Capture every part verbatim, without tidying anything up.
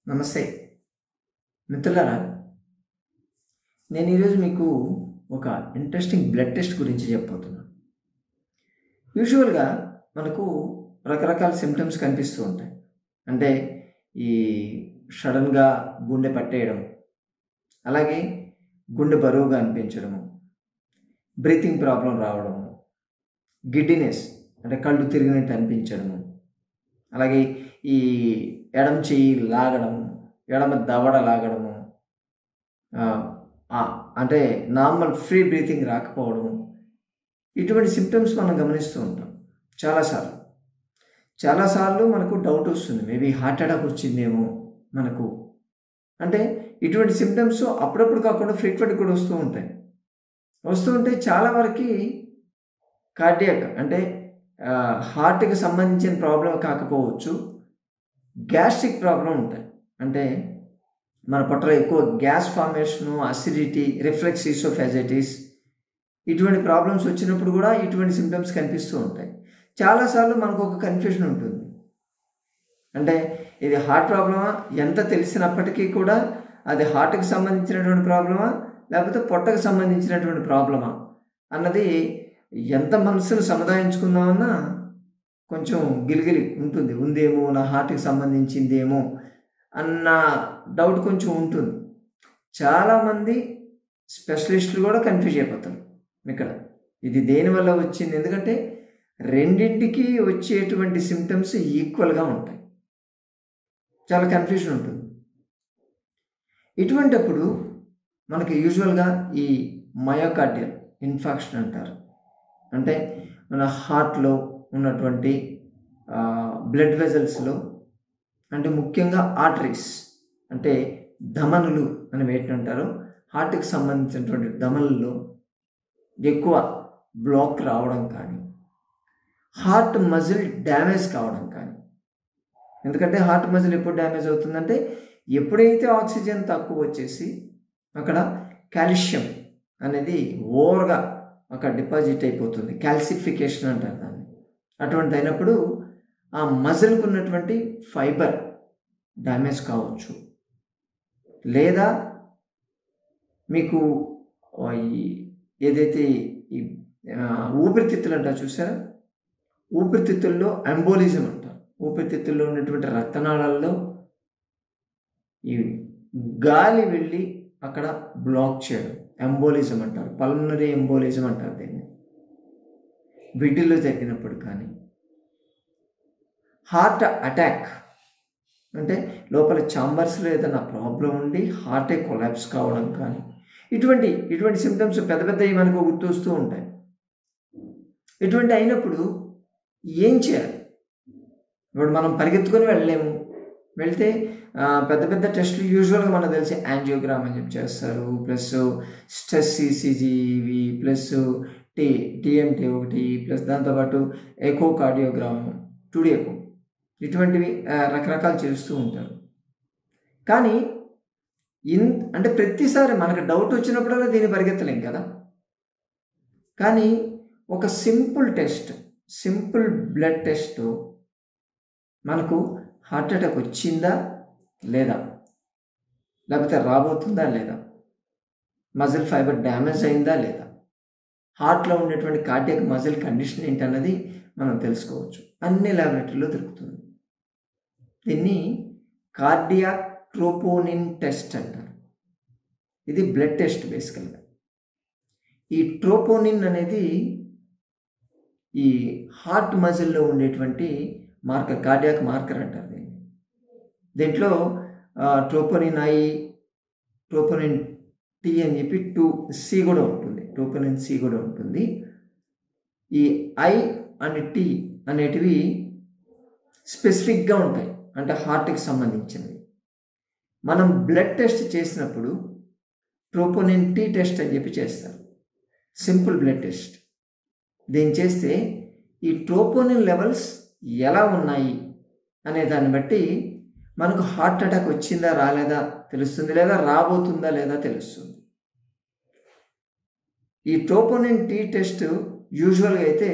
నమస్తే మిత్రులారా, నేను ఈరోజు మీకు ఒక ఇంట్రెస్టింగ్ బ్లడ్ టెస్ట్ గురించి చెప్పబోతున్నాను. యూజువల్గా మనకు రకరకాల సిమ్టమ్స్ కనిపిస్తూ ఉంటాయి. అంటే ఈ సడన్గా గుండె పట్టేయడం, అలాగే గుండె బరువుగా అనిపించడము, బ్రీతింగ్ ప్రాబ్లం రావడము, గిడ్డినెస్ అంటే కళ్ళు తిరిగినట్టు అనిపించడము, అలాగే ఈ ఎడమ చెయ్యి లాగడము, ఎడమ దవడ లాగడము, అంటే నార్మల్ ఫ్రీ బ్రీతింగ్ రాకపోవడము, ఇటువంటి సిమ్టమ్స్ మనం గమనిస్తూ ఉంటాం. చాలాసార్లు చాలాసార్లు మనకు డౌట్ వస్తుంది, మేబీ హార్ట్ అటాక్ వచ్చిందేమో మనకు. అంటే ఇటువంటి సిమ్టమ్స్ అప్పుడప్పుడు కాకుండా ఫ్రీక్వెంట్ కూడా వస్తూ ఉంటాయి. వస్తూ ఉంటే చాలా వరకు కార్డియాక్ అంటే హార్ట్కి సంబంధించిన ప్రాబ్లం కాకపోవచ్చు, గ్యాస్ట్రిక్ ప్రాబ్లం ఉంటాయి. అంటే మన పొట్టలో ఎక్కువ gas formation, acidity, reflex oesophagitis, ఇటువంటి ప్రాబ్లమ్స్ వచ్చినప్పుడు కూడా ఇటువంటి సిమ్టమ్స్ కనిపిస్తూ ఉంటాయి. చాలాసార్లు మనకు ఒక కన్ఫ్యూషన్ ఉంటుంది. అంటే ఇది హార్ట్ ప్రాబ్లమా, ఎంత తెలిసినప్పటికీ కూడా అది హార్ట్కి సంబంధించినటువంటి ప్రాబ్లమా లేకపోతే పొట్టకు సంబంధించినటువంటి ప్రాబ్లమా అన్నది ఎంత మనసును సముదాయించుకుందామన్నా కొంచెం గిలిగిలి ఉంటుంది. ఉందేమో, నా హార్ట్కి సంబంధించిందేమో అన్న డౌట్ కొంచెం ఉంటుంది. చాలామంది స్పెషలిస్టులు కూడా కన్ఫ్యూజ్ అయిపోతారు ఇక్కడ ఇది దేనివల్ల వచ్చింది. ఎందుకంటే రెండింటికి వచ్చేటువంటి సిమ్టమ్స్ ఈక్వల్గా ఉంటాయి. చాలా కన్ఫ్యూజన్ ఉంటుంది. ఇటువంటప్పుడు మనకి యూజువల్గా ఈ మయోకార్డియల్ ఇన్ఫాక్షన్ అంటారు. అంటే మన హార్ట్లో ఉన్నటువంటి బ్లడ్ వెజల్స్లో, అంటే ముఖ్యంగా ఆర్టరీస్ అంటే ధమనులు అని వేటిని అంటారు, హార్ట్కి సంబంధించినటువంటి ధమనుల్లో ఎక్కువ బ్లాక్ రావడం కానీ, హార్ట్ మజిల్ డ్యామేజ్ కావడం కానీ. ఎందుకంటే హార్ట్ మజిల్ ఎప్పుడు డ్యామేజ్ అవుతుందంటే ఎప్పుడైతే ఆక్సిజన్ తక్కువ వచ్చేసి అక్కడ కాల్షియం అనేది ఓవర్గా అక్కడ డిపాజిట్ అయిపోతుంది. క్యాల్సిఫికేషన్ అంటారు దాన్ని. అటువంటి అయినప్పుడు ఆ మజిల్కు ఉన్నటువంటి ఫైబర్ డ్యామేజ్ కావచ్చు, లేదా మీకు ఏదైతే ఈ ఊపిరితిత్తులు అంటారు చూసారా, ఊపిరితిత్తుల్లో ఎంబోలిజం అంటారు. ఊపిరితిత్తుల్లో ఉన్నటువంటి రక్తనాళాల్లో ఈ గాలి వెళ్ళి అక్కడ బ్లాక్ చేయడం ఎంబోలిజం అంటారు. పల్మనరీ ఎంబోలిజం అంటారు దీన్ని. వీటిల్లో జరిగినప్పుడు కానీ, హార్ట్ అటాక్ అంటే లోపల ఛాంబర్స్లో ఏదైనా ప్రాబ్లం ఉండి హార్టే కొలాప్స్ కావడం కానీ, ఇటువంటి ఇటువంటి సిమ్టమ్స్ పెద్ద పెద్దవి మనకు గుర్తొస్తూ ఉంటాయి. ఇటువంటి అయినప్పుడు ఏం చేయాలి? ఇప్పుడు మనం పరిగెత్తుకొని వెళ్ళలేము. వెళ్తే పెద్ద పెద్ద టెస్టులు యూజువల్గా మనకు తెలిసి యాంజియోగ్రామ్ అని చెప్పి చేస్తారు, ప్లస్ స్ట్రెస్ ఈసీజీవి, ప్లస్ టీ టీఎంటీ ఒకటి, ప్లస్ దాంతోపాటు ఎకో కార్డియోగ్రామ్, టుడి ఎకో, ఇటువంటివి రకరకాలు చేస్తూ ఉంటారు. కానీ ఇన్ అంటే ప్రతిసారి మనకు డౌట్ వచ్చినప్పుడల్లా దీన్ని పరిగెత్తలేం కదా. కానీ ఒక simple test, simple blood test మనకు హార్ట్ అటాక్ వచ్చిందా లేదా, లేకపోతే రాబోతుందా లేదా, మజిల్ ఫైబర్ డ్యామేజ్ అయిందా లేదా, హార్ట్లో ఉండేటువంటి కార్డియాక్ మజిల్ కండిషన్ ఏంటన్నది మనం తెలుసుకోవచ్చు. అన్ని ల్యాబొరేటరీలో దొరుకుతుంది. దీన్ని కార్డియాక్ ట్రోపోనిన్ టెస్ట్ అంటారు. ఇది బ్లడ్ టెస్ట్ బేసికల్గా. ఈ ట్రోపోనిన్ అనేది ఈ హార్ట్ మజిల్లో ఉండేటువంటి మార్కర్, కార్డియాక్ మార్కర్ అంటారు దీన్ని. దీంట్లో ట్రోపోనిన్ ఐ, ట్రోపోనిన్ టీ అని చెప్పి టూ సి కూడా ఉంటుంది, ట్రోపోనిన్ సి కూడా ఉంటుంది. ఈ ఐ అండ్ టీ అనేటివి స్పెసిఫిక్గా ఉంటాయి, అంటే హార్ట్కి సంబంధించినవి. మనం బ్లడ్ టెస్ట్ చేసినప్పుడు ట్రోపోనిన్ టీ టెస్ట్ అని చెప్పి చేస్తారు, సింపుల్ బ్లడ్ టెస్ట్. దీన్ని చేస్తే ఈ ట్రోపోనిన్ లెవెల్స్ ఎలా ఉన్నాయి అనే దాన్ని బట్టి మనకు హార్ట్ అటాక్ వచ్చిందా రాలేదా తెలుస్తుంది, లేదా రాబోతుందా లేదా తెలుస్తుంది. ఈ ట్రోపోనిన్ టీ టెస్ట్ యూజువల్గా అయితే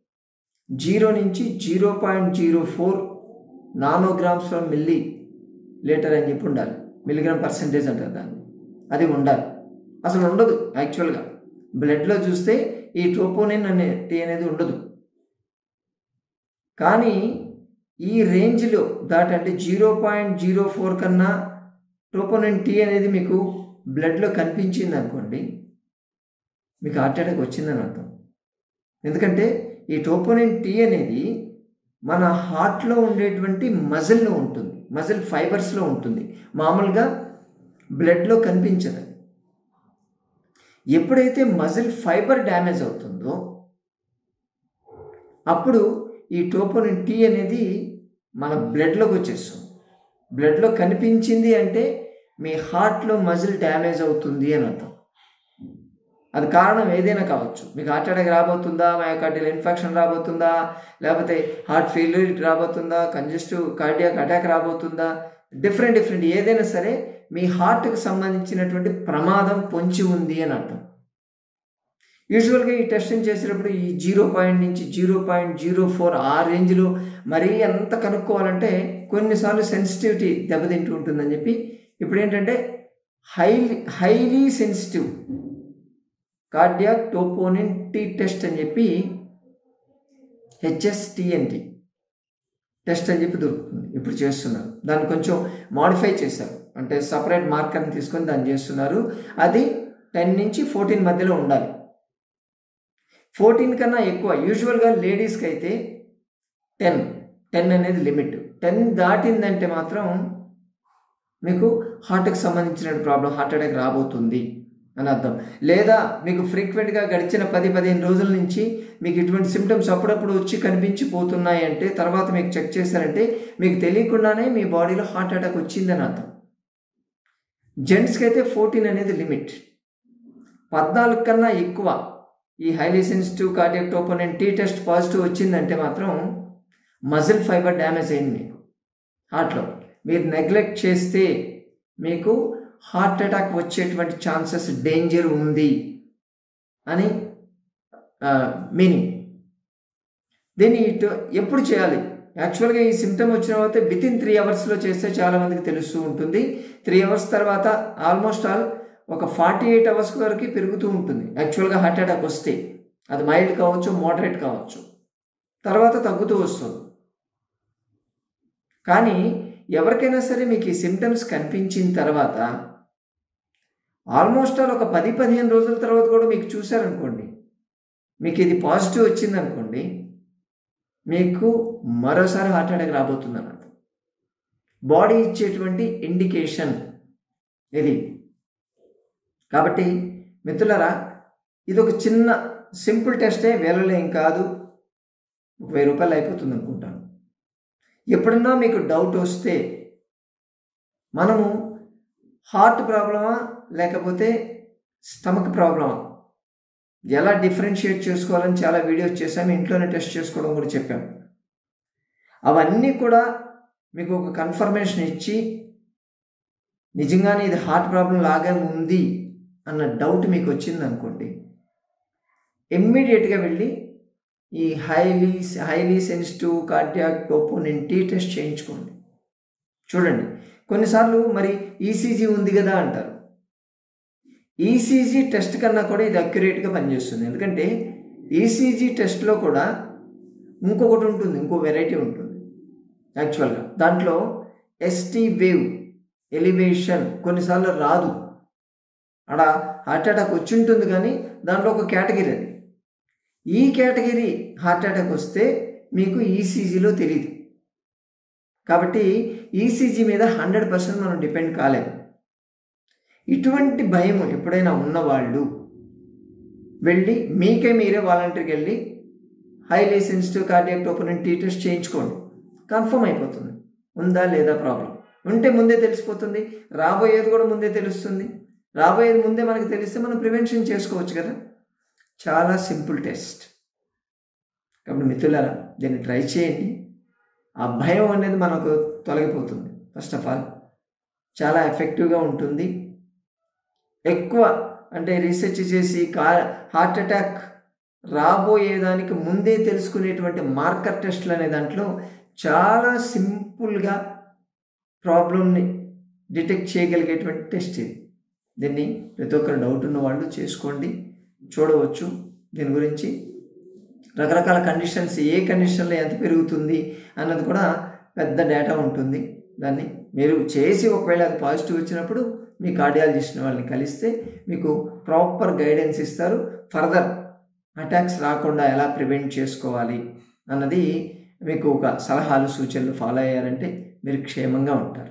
జీరో నుంచి zero point zero four nanograms per millilitre అని చెప్పి ఉండాలి. మిలిగ్రామ్ పర్సెంటేజ్ అంటారు దాన్ని, అది ఉండాలి. అసలు ఉండదు యాక్చువల్గా. బ్లడ్లో చూస్తే ఈ ట్రోపోనిన్ అనే టీ అనేది ఉండదు. కానీ ఈ రేంజ్లో దాటి అంటే జీరో పాయింట్ జీరో ఫోర్ కన్నా ట్రోపోనిన్ టీ అనేది మీకు బ్లడ్లో కనిపించింది అనుకోండి, మీకు హార్ట్ అటాక్ వచ్చిందని అర్థం. ఎందుకంటే ఈ ట్రోపోనిన్ టీ అనేది మన హార్ట్లో ఉండేటువంటి మజిల్లో ఉంటుంది, మజిల్ ఫైబర్స్లో ఉంటుంది, మామూలుగా బ్లడ్లో కనిపించదు. ఎప్పుడైతే మజిల్ ఫైబర్ డ్యామేజ్ అవుతుందో అప్పుడు ఈ ట్రోపోనిన్ టీ అనేది మన బ్లడ్లోకి వచ్చేస్తుంది. బ్లడ్లో కనిపించింది అంటే మీ హార్ట్లో మజిల్ డ్యామేజ్ అవుతుంది అని అర్థం. అది కారణం ఏదైనా కావచ్చు. మీకు హార్ట్ అటాక్ రాబోతుందా, మయోకార్డియల్ ఇన్ఫెక్షన్ రాబోతుందా, లేకపోతే హార్ట్ ఫెయిల్యూర్ రాబోతుందా, కంజెస్టివ్ కార్డియాక్ అటాక్ రాబోతుందా, డిఫరెంట్ డిఫరెంట్ ఏదైనా సరే మీ హార్ట్కి సంబంధించినటువంటి ప్రమాదం పొంచి ఉంది అని అర్థం. యూజువల్గా ఈ టెస్టింగ్ చేసేటప్పుడు ఈ జీరో పాయింట్ నుంచి జీరో పాయింట్ జీరో ఫోర్ ఆ రేంజ్లో మరీ ఎంత కనుక్కోవాలంటే కొన్నిసార్లు సెన్సిటివిటీ దెబ్బతింటూ ఉంటుందని చెప్పి ఇప్పుడు ఏంటంటే highly highly sensitive cardiac troponin T test అని చెప్పి హెచ్ఎస్టిఎన్టీ టెస్ట్ అని చెప్పి దొరుకుతుంది. ఇప్పుడు చేస్తున్నారు. దాన్ని కొంచెం మాడిఫై చేశారు, అంటే సపరేట్ మార్కర్ని తీసుకొని దాన్ని చేస్తున్నారు. అది టెన్ నుంచి ఫోర్టీన్ మధ్యలో ఉండాలి. ఫోర్టీన్ కన్నా ఎక్కువ యూజువల్గా లేడీస్కి అయితే టెన్ టెన్ అనేది లిమిట్. టెన్ దాటిందంటే మాత్రం మీకు హార్ట్కి సంబంధించిన ప్రాబ్లం, హార్ట్ అటాక్ రాబోతుంది అని అర్థం. లేదా మీకు ఫ్రీక్వెంట్గా గడిచిన పది పదిహేను రోజుల నుంచి మీకు ఇటువంటి సిమ్టమ్స్ అప్పుడప్పుడు వచ్చి కనిపించిపోతున్నాయి అంటే తర్వాత మీకు చెక్ చేశారంటే మీకు తెలియకుండానే మీ బాడీలో హార్ట్ అటాక్ వచ్చిందని అర్థం. జెంట్స్కి అయితే ఫోర్టీన్ అనేది లిమిట్. పద్నాలుగు కన్నా ఎక్కువ ఈ highly sensitive cardiac troponin T test positive వచ్చిందంటే మాత్రం మజిల్ ఫైబర్ డ్యామేజ్ అయింది మీకు హార్ట్లో. మీరు నెగ్లెక్ట్ చేస్తే మీకు హార్ట్ అటాక్ వచ్చేటువంటి ఛాన్సెస్ డేంజర్ ఉంది అని మీనింగ్. దీన్ని ఇటు ఎప్పుడు చేయాలి? యాక్చువల్గా ఈ సిమ్టమ్ వచ్చిన తర్వాత విత్ ఇన్ త్రీ అవర్స్లో చేస్తే చాలామందికి తెలుస్తూ ఉంటుంది. త్రీ అవర్స్ తర్వాత ఆల్మోస్ట్ ఆల్ ఒక ఫార్టీ ఎయిట్ అవర్స్ వరకు పెరుగుతూ ఉంటుంది యాక్చువల్గా హార్ట్ అటాక్ వస్తే. అది మైల్డ్ కావచ్చు, మోడరేట్ కావచ్చు, తర్వాత తగ్గుతూ వస్తుంది. కానీ ఎవరికైనా సరే మీకు ఈ సిమ్టమ్స్ కనిపించిన తర్వాత ఆల్మోస్ట్ ఆల్ ఒక పది పదిహేను రోజుల తర్వాత కూడా మీకు చూశారనుకోండి, మీకు ఇది పాజిటివ్ వచ్చిందనుకోండి, మీకు మరోసారి హార్ట్ అటాక్ రాబోతుంది అన్నమాట. బాడీ ఇచ్చేటువంటి ఇండికేషన్ ఇది. కాబట్టి మిత్రులారా, ఇది ఒక చిన్న సింపుల్ టెస్టే, వేలలో ఏం కాదు, ఒక వెయ్యి రూపాయలు అయిపోతుంది అనుకుంటాను. ఎప్పుడన్నా మీకు డౌట్ వస్తే మనము హార్ట్ ప్రాబ్లమా లేకపోతే స్టమక్ ప్రాబ్లమా ఎలా డిఫరెన్షియేట్ చేసుకోవాలని చాలా వీడియోస్ చేశాము. ఇంట్లోనే టెస్ట్ చేసుకోవడం కూడా చెప్పాము. అవన్నీ కూడా మీకు ఒక కన్ఫర్మేషన్ ఇచ్చి నిజంగానే ఇది హార్ట్ ప్రాబ్లం లాగే ఉంది అన్న డౌట్ మీకు వచ్చింది అనుకోండి, ఇమ్మీడియట్గా వెళ్ళి ఈ highly highly sensitive cardiac troponin T test చేయించుకోండి. చూడండి, కొన్నిసార్లు మరి ఈసీజీ ఉంది కదా అంటారు. ఈసీజీ టెస్ట్ కన్నా కూడా ఇది అక్యురేట్గా పనిచేస్తుంది. ఎందుకంటే ఈసీజీ టెస్ట్లో కూడా ఇంకొకటి ఉంటుంది, ఇంకో వెరైటీ ఉంటుంది. యాక్చువల్గా దాంట్లో ఎస్టీ వేవ్ ఎలివేషన్ కొన్నిసార్లు రాదు. అక్కడ హార్ట్ అటాక్ వచ్చి ఉంటుంది కానీ దాంట్లో ఒక కేటగిరీ అది. ఈ కేటగిరీ హార్ట్ అటాక్ వస్తే మీకు ఈసీజీలో తెలియదు. కాబట్టి ఈసీజీ మీద హండ్రెడ్ పర్సెంట్ మనం డిపెండ్ కాలేము. ఇటువంటి భయం ఎప్పుడైనా ఉన్నవాళ్ళు వెళ్ళి మీకే మీరే వాలంటీర్కి వెళ్ళి highly sensitive cardiac troponin T test చేయించుకోండి. కన్ఫర్మ్ అయిపోతుంది ఉందా లేదా ప్రాబ్లం. ఉంటే ముందే తెలిసిపోతుంది, రాబోయేది కూడా ముందే తెలుస్తుంది. రాబోయేది ముందే మనకు తెలిస్తే మనం ప్రివెన్షన్ చేసుకోవచ్చు కదా. చాలా సింపుల్ టెస్ట్. కాబట్టి మిత్రులారా, దీన్ని ట్రై చేయండి. ఆ భయం అనేది మనకు తొలగిపోతుంది. ఫస్ట్ ఆఫ్ ఆల్ చాలా ఎఫెక్టివ్గా ఉంటుంది. ఎక్కువ అంటే రీసెర్చ్ చేసి కా హార్ట్ అటాక్ రాబోయేదానికి ముందే తెలుసుకునేటువంటి మార్కర్ టెస్ట్లు అనే దాంట్లో చాలా సింపుల్గా ప్రాబ్లమ్ని డిటెక్ట్ చేయగలిగేటువంటి టెస్ట్ ఇది. దీన్ని ప్రతి ఒక్కరు డౌట్ ఉన్న వాళ్ళు చేసుకోండి, చూడవచ్చు. దీని గురించి రకరకాల కండిషన్స్, ఏ కండిషన్లో ఎంత పెరుగుతుంది అన్నది కూడా పెద్ద డేటా ఉంటుంది. దాన్ని మీరు చేసి ఒకవేళ అది పాజిటివ్ వచ్చినప్పుడు మీ కార్డియాలజిస్ట్ వాళ్ళని కలిస్తే మీకు ప్రాపర్ గైడెన్స్ ఇస్తారు. ఫర్దర్ అటాక్స్ రాకుండా ఎలా ప్రివెంట్ చేసుకోవాలి అన్నది మీకు ఒక సలహాలు సూచనలు ఫాలో అయ్యారంటే మీరు క్షేమంగా ఉంటారు.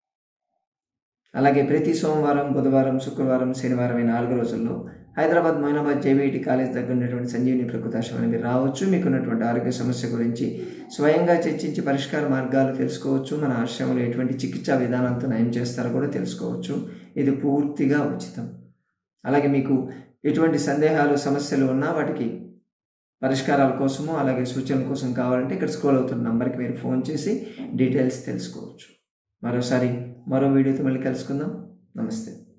అలాగే ప్రతి సోమవారం, బుధవారం, శుక్రవారం, శనివారం ఈ నాలుగు రోజుల్లో హైదరాబాద్ మొయినాబాద్ జేవీటీ కాలేజ్ దగ్గర ఉన్నటువంటి సంజీవిని ప్రకృతాశ్రమం మీరు రావచ్చు. మీకున్నటువంటి ఆరోగ్య సమస్య గురించి స్వయంగా చర్చించి పరిష్కార మార్గాలు తెలుసుకోవచ్చు. మన ఆశ్రమంలో ఎటువంటి చికిత్సా విధానాలతో నయం చేస్తారో కూడా తెలుసుకోవచ్చు. ఇది పూర్తిగా ఉచితం. అలాగే మీకు ఎటువంటి సందేహాలు, సమస్యలు ఉన్నా వాటికి పరిష్కారాల కోసము అలాగే సూచనల కోసం కావాలంటే ఇక్కడ స్క్రోల్ అవుతున్న నంబర్కి మీరు ఫోన్ చేసి డీటెయిల్స్ తెలుసుకోవచ్చు. మరోసారి మరో వీడియోతో మళ్ళీ కలుసుకుందాం. నమస్తే.